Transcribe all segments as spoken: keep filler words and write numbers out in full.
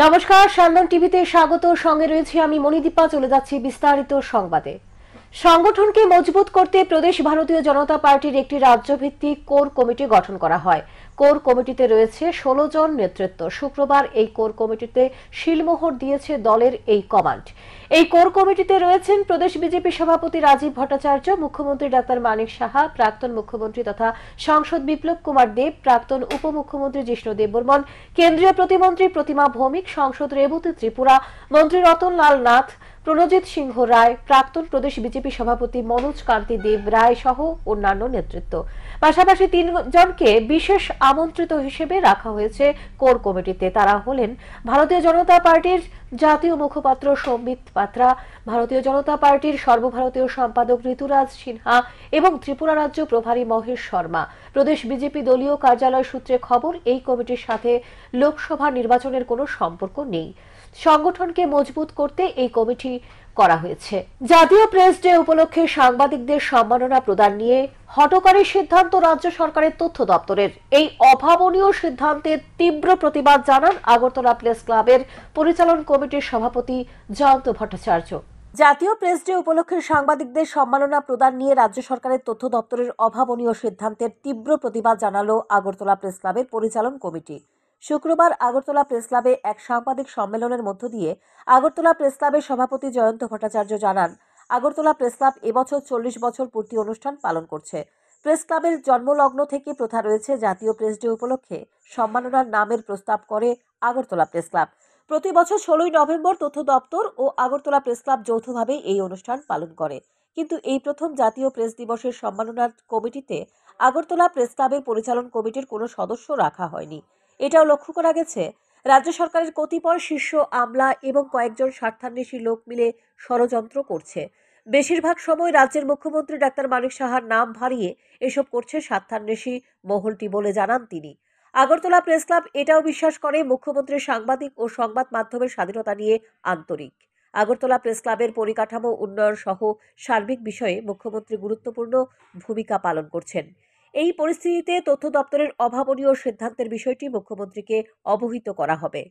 নমস্কার, সান্দন টিভিতে স্বাগত। সঙ্গে রয়েছে আমি মণিদীপা। চলে যাচ্ছি বিস্তারিত সংবাদে। সংগঠনকে মজবুত করতে প্রদেশ ভারতীয় জনতা পার্টির একটি রাজ্যভিত্তিক কোর কমিটি গঠন করা হয়। কোর কমিটিতে রয়েছে ষোলো জন নেতৃত্ব। শুক্রবার এই কোর কমিটিতে শিলমোহর দিয়েছে দলের এই কমান্ড। এই কোর কমিটিতে রয়েছেন প্রদেশ বিজেপি সভাপতি রাজীব ভট্টাচার্য, মুখ্যমন্ত্রী ডাক্তার মানিক সাহা, প্রাক্তন মুখ্যমন্ত্রী তথা সাংসদ বিপ্লব কুমার দেব, প্রাক্তন উপমুখ্যমন্ত্রী জিষ্ণু দেববর্মন, কেন্দ্রীয় প্রতিমন্ত্রী প্রতিমা ভৌমিক, সাংসদ রেবতী ত্রিপুরা, মন্ত্রী রতন লাল নাথ, প্রণজিৎ সিংহ রায়, প্রাক্তন প্রদেশ বিজেপি সভাপতি মনোজ কান্তি দেব রায় সহ অন্যান্য নেতৃত্ব। পাশাপাশি তিনজনকে বিশেষ আমন্ত্রিত হিসেবে রাখা হয়েছে কোর কমিটিতে। তারা হলেন ভারতীয় জনতা পার্টির জাতীয় মুখপাত্র সম্বিত পাত্রা, ভারতীয় জনতা পার্টির সর্বভারতীয় সম্পাদক ঋতুরাজ সিনহা এবং ত্রিপুরা রাজ্য প্রভারী মহেশ শর্মা। প্রদেশ বিজেপি দলীয় কার্যালয় সূত্রে খবর, এই কমিটির সাথে লোকসভা নির্বাচনের কোনো সম্পর্ক নেই। সংগঠনকে মজবুত করতে এই কমিটি করা হয়েছে। জাতীয় প্রেস ডে উপলক্ষে সাংবাদিকদের সম্মাননা প্রদান নিয়ে হঠকারী সিদ্ধান্ত রাজ্য সরকারের তথ্য দপ্তরের। এই অভাবনীয় সিদ্ধান্তের তীব্র প্রতিবাদ জানান আগরতলা প্রেস ক্লাবের পরিচালন কমিটির সভাপতি জয়ন্ত ভট্টাচার্য। জাতীয় প্রেস ডে উপলক্ষে সাংবাদিকদের সম্মাননা প্রদান নিয়ে রাজ্য সরকারের তথ্য দপ্তরের অভাবনীয় সিদ্ধান্তের তীব্র প্রতিবাদ জানালো আগরতলা প্রেস ক্লাবের পরিচালন কমিটি। শুক্রবার আগরতলা প্রেস ক্লাবে এক সাংবাদিক সম্মেলনের মধ্য দিয়ে আগরতলা প্রেস ক্লাবের সভাপতি জয়ন্ত ভট্টাচার্য জানান, আগরতলা প্রেস ক্লাব এবছর চল্লিশ বছর পূর্তি অনুষ্ঠান পালন করছে। প্রেস ক্লাবের জন্মলগ্ন থেকে প্রথা রয়েছে জাতীয় প্রেস ডে উপলক্ষে সম্মাননার নামের প্রস্তাব করে আগরতলা প্রেস ক্লাব। প্রতি বছর ষোলোই নভেম্বর তথ্য দপ্তর ও আগরতলা প্রেস ক্লাব যৌথভাবে এই অনুষ্ঠান পালন করে। কিন্তু এই প্রথম জাতীয় প্রেস দিবসের সম্মাননার কমিটিতে আগরতলা প্রেস ক্লাবের পরিচালন কমিটির কোনো সদস্য রাখা হয়নি। এটাও লক্ষ্য করা গেছে, রাজ্য সরকারের কতিপয় শীর্ষ আমলা এবং কয়েকজন স্বার্থান্বেষী লোক মিলে ষড়যন্ত্র করছে। বেশিরভাগ সময় রাজ্যের মুখ্যমন্ত্রী ডাক্তার মানিক সাহার নাম ভারিয়ে এসব করছে স্বার্থান্বেষী মহলটি বলে জানান তিনি। আগরতলা প্রেস ক্লাব এটাও বিশ্বাস করে মুখ্যমন্ত্রীর সাংবাদিক ও সংবাদ মাধ্যমের স্বাধীনতা নিয়ে আন্তরিক। আগরতলা প্রেস ক্লাবের পরিকাঠামো উন্নয়ন সহ সার্বিক বিষয়ে মুখ্যমন্ত্রী গুরুত্বপূর্ণ ভূমিকা পালন করছেন। এই পরিস্থিতিতে তথ্য দপ্তরের অভাবনীয় সিদ্ধান্তের বিষয়টি মুখ্যমন্ত্রীকে অবহিত করা হবে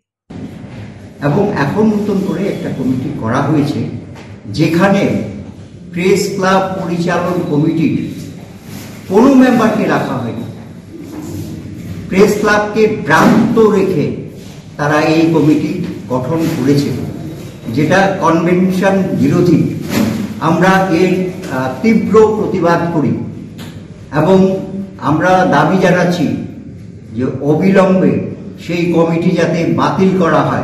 এবং এখন নতুন করে একটা কমিটি করা হয়েছে, যেখানে প্রেস ক্লাব পরিচালন কমিটির কোনো মেম্বারকে রাখা হয়নি। প্রেস ক্লাবকে ভ্রান্ত রেখে তারা এই কমিটি গঠন করেছে, যেটা কনভেনশন বিরোধী। আমরা এর তীব্র প্রতিবাদ করি এবং আমরা দাবি জানাচ্ছি যে অবিলম্বে সেই কমিটি যাতে বাতিল করা হয়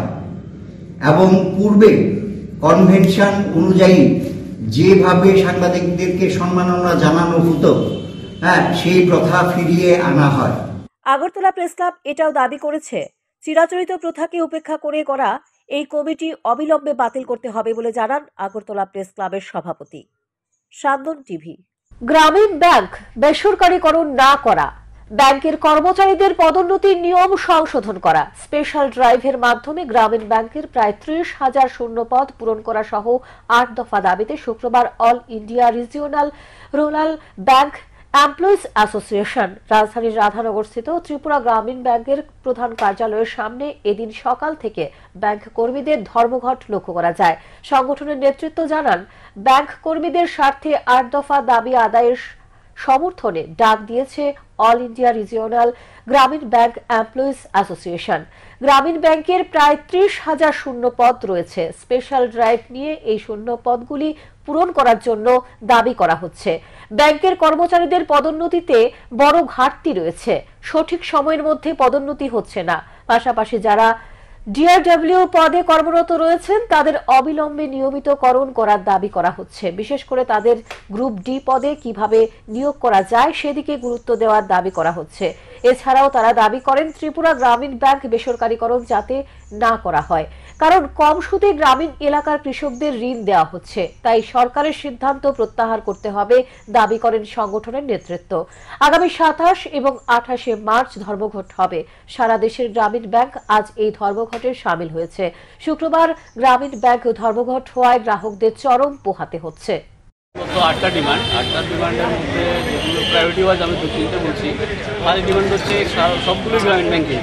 এবং পূর্বে কনভেনশন অনুযায়ী যেভাবে সাংবাদিকদেরকে সম্মাননা জানানো হতো, হ্যাঁ, সেই প্রথা ফিরিয়ে আনা হয়। আগরতলা প্রেস ক্লাব এটাও দাবি করেছে, চিরাচরিত প্রথাকে উপেক্ষা করে করা এই কমিটি অবিলম্বে বাতিল করতে হবে বলে জানান আগরতলা প্রেস ক্লাবের সভাপতি। সান্দন টিভি। গ্রামীণ ব্যাংক বেসরকারীকরণ না করা, ব্যাংকের কর্মচারীদের পদোন্নতির নিয়ম সংশোধন করা, স্পেশাল ড্রাইভের মাধ্যমে গ্রামীণ ব্যাংকের প্রায় ত্রিশ হাজার শূন্য পদ পূরণ করা সহ আট দফা দাবিতে শুক্রবার all India regional rural bank employees association রাজধানীর রাধানগরস্থিত ত্রিপুরা গ্রামীণ ব্যাংকের প্রধান কার্যালয়ের সামনে এদিন সকাল থেকে ব্যাংক কর্মীদের ধর্মঘট লক্ষ্য করা যায়। সংগঠনের নেতৃত্ব জানান, ব্যাংক কর্মীদের স্বার্থে আট দফা দাবি আদায়ের সমর্থনে ডাক দিয়েছে অল ইন্ডিয়া রিজিওনাল গ্রামীণ ব্যাংক এমপ্লয়িজ অ্যাসোসিয়েশন। গ্রামীণ ব্যাংকের প্রায় ত্রিশ হাজার শূন্য পদ রয়েছে। স্পেশাল ড্রাইভ নিয়ে এই শূন্য পদগুলি পূরণ করার জন্য দাবি করা হচ্ছে। ব্যাংকের কর্মচারীদের পদোন্নতিতে বড় ঘাটতি রয়েছে, সঠিক সময়ের মধ্যে পদোন্নতি হচ্ছে না। পাশাপাশি যারা ডিআরডব্লিউ পদে কর্মরত রয়েছেন তাদের অবিলম্বে নিয়মিতকরণ করার দাবি করা হচ্ছে। বিশেষ করে তাদের গ্রুপ ডি পদে কিভাবে নিয়োগ করা যায় সেদিকে গুরুত্ব দেওয়ার দাবি করা হচ্ছে। এছাড়াও তারা দাবি করেন ত্রিপুরা গ্রামীণ ব্যাংক বেসরকারীকরণ যাতে না করা হয়, কারণ কম সুদে গ্রামীণ এলাকার কৃষকদের ঋণ দেওয়া হচ্ছে। তাই সরকারের সিদ্ধান্ত প্রত্যাহার করতে হবে দাবি করেন সংগঠনের নেতৃত্ব। আগামী সাতাশ এবং আঠাশে মার্চ ধর্মঘট হবে। সারা দেশের গ্রামীণ ব্যাংক আজ এই ধর্মঘটের সামিল হয়েছে। শুক্রবার গ্রামীণ ব্যাংক ধর্মঘট হওয়ায় গ্রাহকদের চরম পোহাতে হচ্ছে। আটটা ডিমান্ড আটটা ডিমান্ডের মধ্যে যেগুলো প্রায়োরিটি ওয়াইজ আমি দু তিনটে বলছি। ফার্স্ট ডিমান্ড হচ্ছে সবগুলো গ্রামীণ ব্যাংকে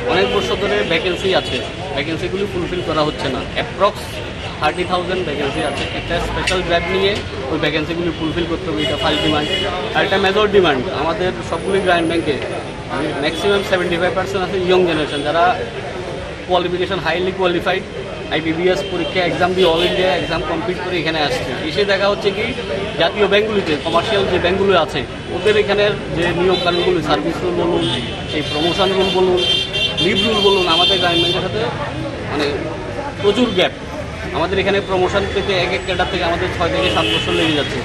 অনেক বছর ধরে ভ্যাকেন্সি আছে, ভ্যাকেন্সিগুলি ফুলফিল করা হচ্ছে না। অ্যাপ্রক্স থার্টি থাউজেন্ড ভ্যাকেন্সি আছে। একটা স্পেশাল গ্র্যাড নিয়ে ওই ভ্যাকেন্সিগুলি ফুলফিল করতে হবে, এটা ফার্স্ট ডিমান্ড। আর একটা মেজর ডিমান্ড, আমাদের সবগুলি গ্রামীণ ব্যাংকে ম্যাক্সিমাম সেভেন্টি ফাইভ পার্সেন্ট আছে ইয়ং জেনারেশন, যারা কোয়ালিফিকেশন হাইলি কোয়ালিফাইড, আইবিবিএস পরীক্ষা এক্সাম দিয়ে অল ইন্ডিয়া এক্সাম কমপ্লিট করে এখানে আসছে। এসে দেখা হচ্ছে কি জাতীয় ব্যাঙ্কগুলিতে, কমার্শিয়াল যে ব্যাঙ্কগুলো আছে ওদের এখানের যে নিয়মকানুনগুলো, সার্ভিস রুল বলুন, এই প্রমোশন রুল বলুন, লিভ রুল বলুন, আমাদের গ্রামীণ ব্যাংকের সাথে মানে প্রচুর গ্যাপ। আমাদের এখানে প্রমোশন পেতে এক এক ক্যাডার থেকে আমাদের ছয় থেকে সাত বছর লেগে যাচ্ছে।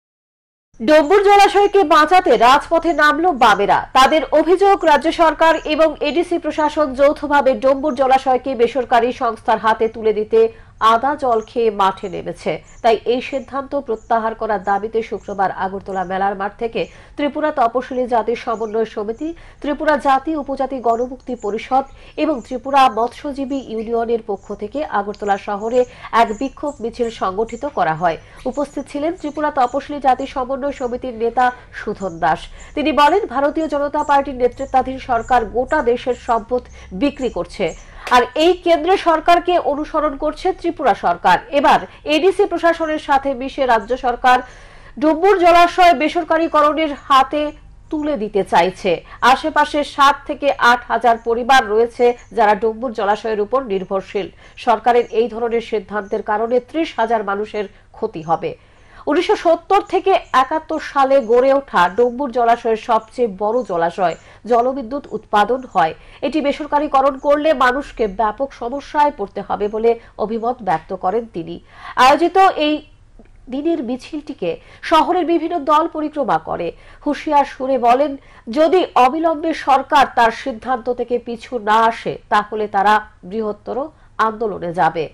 ডম্বুর জলাশয়কে বাঁচাতে রাজপথে নামলো বামেরা। তাদের অভিযোগ, রাজ্য সরকার এবং এডিসি প্রশাসন যৌথভাবে ডম্বুর জলাশয়কে বেসরকারি সংস্থার হাতে তুলে দিতে আদা জল খেয়ে মাঠে নেমেছে। তাই এই সিদ্ধান্ত প্রত্যাহার করার দাবিতে শুক্রবার আগরতলা মেলার মাঠ থেকে ত্রিপুরা তপশিলি জাতি সমন্বয় সমিতি, ত্রিপুরা জাতি উপজাতি গণমুক্তি পরিষদ এবং ত্রিপুরা মৎস্যজীবী ইউনিয়নের পক্ষ থেকে আগরতলা শহরে এক বিক্ষোভ মিছিল সংগঠিত করা হয়। উপস্থিত ছিলেন ত্রিপুরা তপশিলি জাতি সমন্বয় সমিতির নেতা সুধন দাস। তিনি বলেন, ভারতীয় জনতা পার্টির নেতৃত্বাধীন সরকার গোটা দেশের সম্পদ বিক্রি করছে, আর এই কেন্দ্রের সরকারকে অনুসরণ করছে ত্রিপুরা সরকার। এবার এডিসি প্রশাসনের সাথে মিশে রাজ্য সরকার ডম্বুর জলাশয় বেসরকারীকরণের হাতে তুলে দিতে চাইছে। আশেপাশে সাত থেকে আট হাজার পরিবার রয়েছে যারা ডম্বুর জলাশয়ের উপর নির্ভরশীল। সরকারের এই ধরনের সিদ্ধান্তের কারণে ত্রিশ হাজার মানুষের ক্ষতি হবে। উনিশশো সত্তর থেকে একাত্তর সালে গড়ে ওঠা ডম্বুর জলাশয়ের সবচেয়ে বড় জলাশয়, জলবিদ্যুৎ উৎপাদন হয়। এটি বেসরকারীকরণ করলে মানুষকে ব্যাপক সমস্যায় পড়তে হবে বলে অভিমত ব্যক্ত করেন তিনি। আয়োজিত এই দিনের মিছিলটিকে শহরের বিভিন্ন দল পরিক্রমা করে। হুঁশিয়ার সুরে বলেন, যদি অবিলম্বে সরকার তার সিদ্ধান্ত থেকে পিছু না আসে তাহলে তারা বৃহত্তর আন্দোলনে যাবে।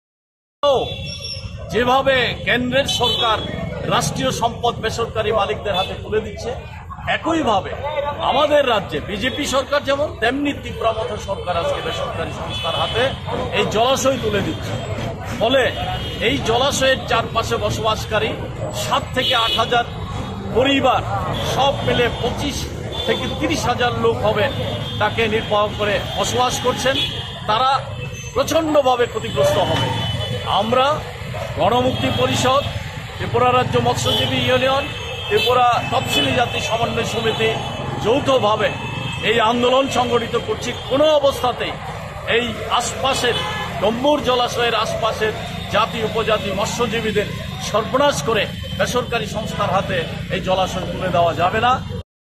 যেভাবে কেন্দ্রের সরকার রাষ্ট্রীয় সম্পদ বেসরকারি মালিকদের হাতে তুলে দিচ্ছে, একইভাবে আমাদের রাজ্যে বিজেপি সরকার যেমন, তেমনি তীব্রমথ সরকার আজকে বেসরকারি সংস্থার হাতে এই জলাশয় তুলে দিচ্ছে। ফলে এই জলাশয়ের চারপাশে বসবাসকারী সাত থেকে আট হাজার পরিবার, সব মিলে পঁচিশ থেকে তিরিশ হাজার লোক হবে তাকে নির্বাহ করে বসবাস করছেন, তারা প্রচণ্ডভাবে ক্ষতিগ্রস্ত হবে। আমরা গণমুক্তি পরিষদ, ত্রিপুরা রাজ্য মৎস্যজীবী ইউনিয়ন, ত্রিপুরা তফসিলি জাতি সমন্বয় সমিতি যৌথভাবে এই আন্দোলন সংগঠিত করছি। কোনো অবস্থাতেই এই আশপাশের ডম্বুর জলাশয়ের আশপাশের জাতি উপজাতি মৎস্যজীবীদের সর্বনাশ করে বেসরকারি সংস্থার হাতে এই জলাশয় তুলে দেওয়া যাবে না।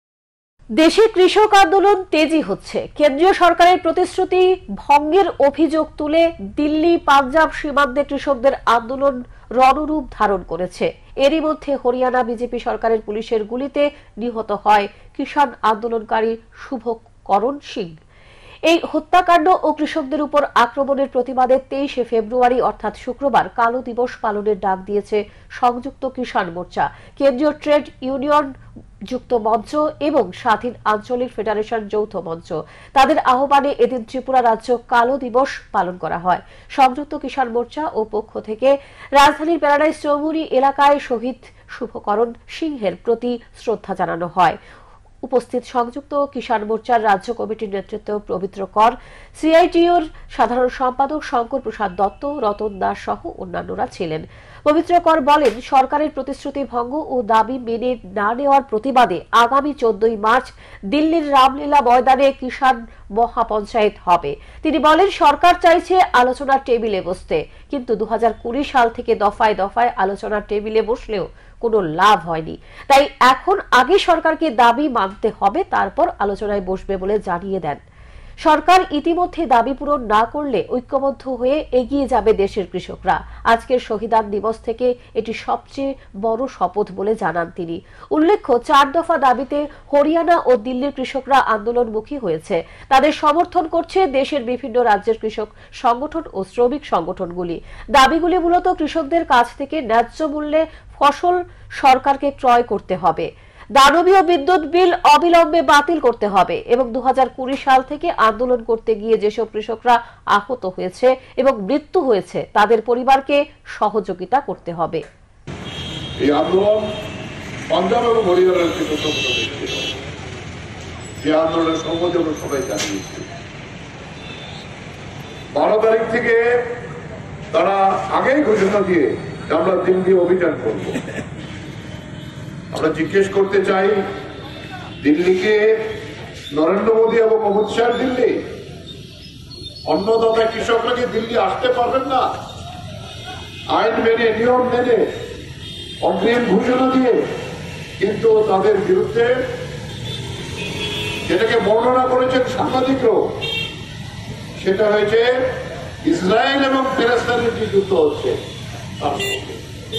দেশে কৃষক আন্দোলন তেজি হচ্ছে। কেন্দ্রীয় সরকারের প্রতিশ্রুতি ভঙ্গের অভিযোগ তুলে দিল্লি পাঞ্জাব সীমান্তে কৃষকদের আন্দোলন রণরূপ ধারণ করেছে। এরই মধ্যে হরিয়ানা বিজেপি সরকারের পুলিশের গুলিতে নিহত হয় কিষাণ আন্দোলনকারী শুভকরণ সিং। এই হত্যাকাণ্ড ও কৃষকদের উপর আক্রমণের প্রতিবাদে তেইশে ফেব্রুয়ারি অর্থাৎ শুক্রবার কালো দিবস পালনের ডাক দিয়েছে সংযুক্ত কিষাণ মোর্চা, কেন্দ্রীয় ট্রেড ইউনিয়ন যুক্ত মঞ্চ এবং স্বাধীন আঞ্চলিক ফেডারেশন যৌথ মঞ্চ। তাদের আহ্বানে এদিন ত্রিপুরা রাজ্য কালো দিবস পালন করা হয়। সংযুক্ত কিষাণ মোর্চা ও পক্ষ থেকে রাজধানীর প্যারাডাইস চৌমুহনী এলাকায় শহীদ শুভকরণ সিংহের প্রতি শ্রদ্ধা জানানো হয়। উপস্থিত সংযুক্ত কিষাণ মোর্চার রাজ্য কমিটির নেতৃত্ব পবিত্র কর, সিআইটিউর সাধারণ সম্পাদক শঙ্কর প্রসাদ দত্ত, রতন দাস সহ অন্যান্যরা ছিলেন। পবিত্র কর বলেন, সরকারের প্রতিশ্রুতি ভঙ্গ ও দাবি মেনে না নেওয়ার প্রতিবাদে আগামী চোদ্দই মার্চ দিল্লির রামলীলা ময়দানে কিষাণ মহাপঞ্চায়েত হবে। তিনি বলেন, সরকার চাইছে আলোচনার টেবিলে বসতে, কিন্তু দু হাজার কুড়ি সাল থেকে দফায় দফায় আলোচনার টেবিলে বসলেও কোনো লাভ হয়নি। তাই এখন আগে সরকারকে দাবি মানতে হবে, তারপর আলোচনায় বসবে বলে জানিয়ে দেন। সরকার ইতিমধ্যে দাবি পূরণ না করলে ঐক্যবদ্ধ হয়ে এগিয়ে যাবে দেশের কৃষকরা। আজকের শহীদান দিবস থেকে এটি সবচেয়ে বড় শপথ বলে জানান তিনি। উল্লেখ্য, চার দফা দাবিতে হরিয়ানা ও দিল্লির কৃষকরা আন্দোলনমুখী হয়েছে। তাদের সমর্থন করছে দেশের বিভিন্ন রাজ্যের কৃষক সংগঠন ও শ্রমিক সংগঠনগুলি। দাবিগুলি মূলত কৃষকদের কাছ থেকে ন্যায্য মূল্যে ফসল সরকারকে ক্রয় করতে হবে, দানবীয় বিদ্যুৎ বিল অবিলম্বে বাতিল করতে হবে এবং দু হাজার কুড়ি সাল থেকে আন্দোলন করতে গিয়ে যেসব কৃষকরা আহত হয়েছে এবং মৃত্যু হয়েছে তাদের পরিবারকে সহযোগিতা করতে হবে। এই আন্দোলন পাঞ্জাব এবং হরিয়ানার কৃষক যে আন্দোলনের সংগঠন সবাই জানিয়েছে, বারো তারিখ থেকে তারা আগেই ঘোষণা দিয়ে আমরা দিল্লি অভিযান করব। আমরা জিজ্ঞেস করতে চাই, দিল্লিকে নরেন্দ্র মোদী এবং অমিত শাহ দিল্লি, অন্নদাতা কৃষকরা কি দিল্লি আসতে পারবেন না? আইন মেনে, নিয়ম মেনে, অগ্রিম ঘোষণা দিয়ে, কিন্তু তাদের বিরুদ্ধে যেটাকে বর্ণনা করেছেন সাংবাদিকরাও, সেটা হয়েছে ইসরায়েল এবং ফিলিস্তিনের যে যুদ্ধ হচ্ছে তার সঙ্গে।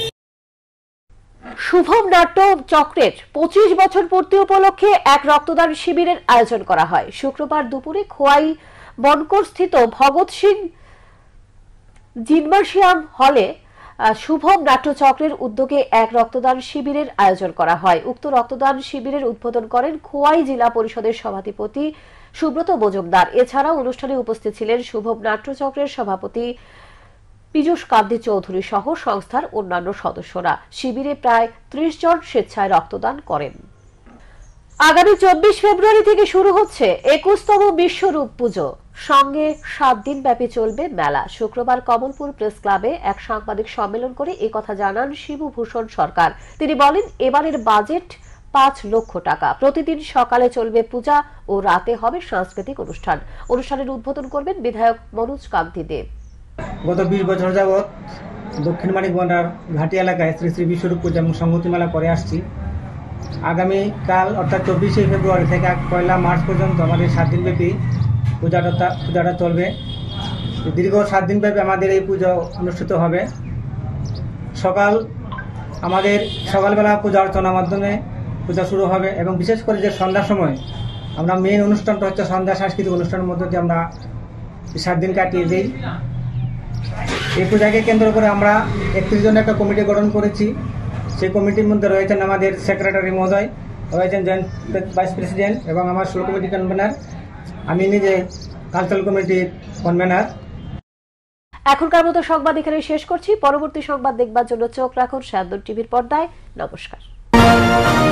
শুভম নাট্য চক্রের পঁচিশ বছর পূর্তি উপলক্ষে এক রক্তদান শিবিরের আয়োজন করা হয়। শুক্রবার দুপুরে খোয়াই বনকর স্থিত ভগৎ সিং জিমনাসিয়াম হলে শুভম নাট্যচক্রের উদ্যোগে এক রক্তদান শিবিরের আয়োজন করা হয়। উক্ত রক্তদান শিবিরের উদ্বোধন করেন খোয়াই জেলা পরিষদের সভাধিপতি সুব্রত মজুমদার। এছাড়াও অনুষ্ঠানে উপস্থিত ছিলেন শুভম নাট্যচক্রের সভাপতি পীযূষ কান্তি চৌধুরী সহ সংস্থার অন্যান্য সদস্যরা। শিবিরে প্রায় ত্রিশ জন স্বেচ্ছায় রক্তদান করেন। আগামী চব্বিশ ফেব্রুয়ারি থেকে শুরু হচ্ছে একুশতম বিশ্বরূপ পুজো, সঙ্গে সাত দিন ব্যাপী চলবে মেলা। শুক্রবার কমলপুর প্রেস ক্লাবে এক সাংবাদিক সম্মেলন করে একথা জানান শিবভূষণ সরকার। তিনি বলেন, এবারের বাজেট পাঁচ লক্ষ টাকা। প্রতিদিন সকালে চলবে পূজা ও রাতে হবে সাংস্কৃতিক অনুষ্ঠান। অনুষ্ঠানের উদ্বোধন করবেন বিধায়ক মনোজ কান্তি দেব। গত বিশ বছর যাবৎ দক্ষিণ মানিকগঞ্জের ঘাটি এলাকায় শ্রী শ্রী বিশ্বরূপ পূজা এবং সংহতি মেলা করে আসছি। আগামীকাল অর্থাৎ চব্বিশে ফেব্রুয়ারি থেকে পয়লা মার্চ পর্যন্ত আমাদের সাত দিনব্যাপী পূজাটা পূজাটা চলবে। দীর্ঘ সাত দিনব্যাপী আমাদের এই পুজো অনুষ্ঠিত হবে। সকাল আমাদের সকালবেলা পূজা অর্চনার মাধ্যমে পূজা শুরু হবে এবং বিশেষ করে যে সন্ধ্যার সময় আমরা মেন অনুষ্ঠানটা হচ্ছে সন্ধ্যা সাংস্কৃতিক অনুষ্ঠানের মধ্যে দিয়ে আমরা সাত দিন কাটিয়ে দিই। এই পূজাকে কেন্দ্র করে আমরা একত্রিশ জনের একটা কমিটি গঠন করেছি। সেই কমিটির মধ্যে রয়েছেন আমাদের সেক্রেটারি মহোদয়, রয়েছেন জয়েন্ট ভাইস প্রেসিডেন্ট এবং আমার স্কুল কমিটি কনভেনার, আমি নিজে কালচারাল কমিটির কনভেনার। এখনকার মতো সংবাদ এখানে শেষ করছি। পরবর্তী সংবাদ দেখবার জন্য চোখ রাখুন সায়ন্তন টিভির পর্দায়। নমস্কার।